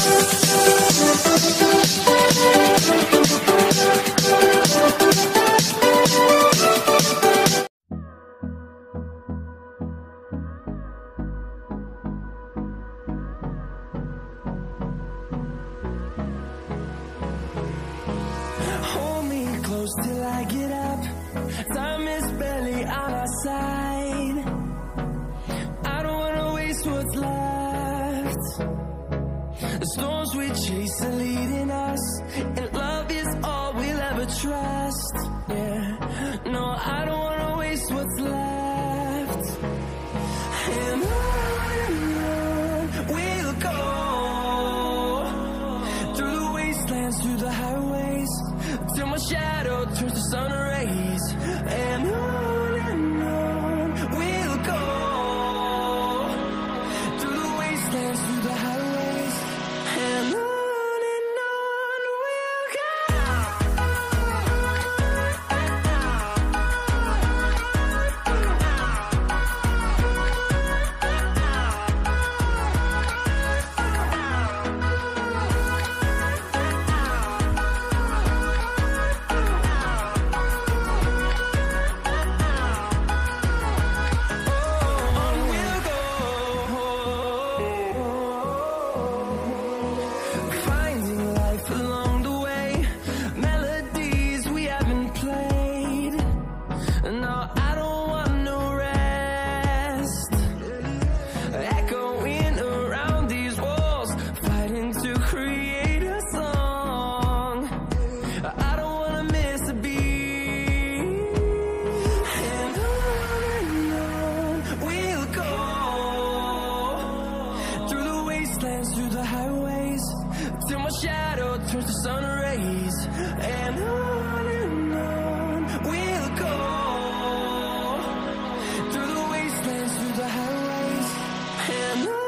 Hold me close till I get up. Time is barely on our side. I don't wanna waste what's left. The storms we chase are leading us, and love is all we'll ever trust. Yeah, no, I don't wanna waste what's left. And on we'll go, through the wastelands, through the highways, till my shadow turns to sun rays. And on we'll go, through the wastelands, through the highways, and on we'll go. Finding life along the way, melodies we haven't played. No, I don't want no rest. Echoing around these walls, fighting to create a song. I don't wanna miss a beat. And on we'll go, through the wastelands, through the highways, till my shadow turns to sun rays. And on we'll go, through the wastelands, through the highways, and on.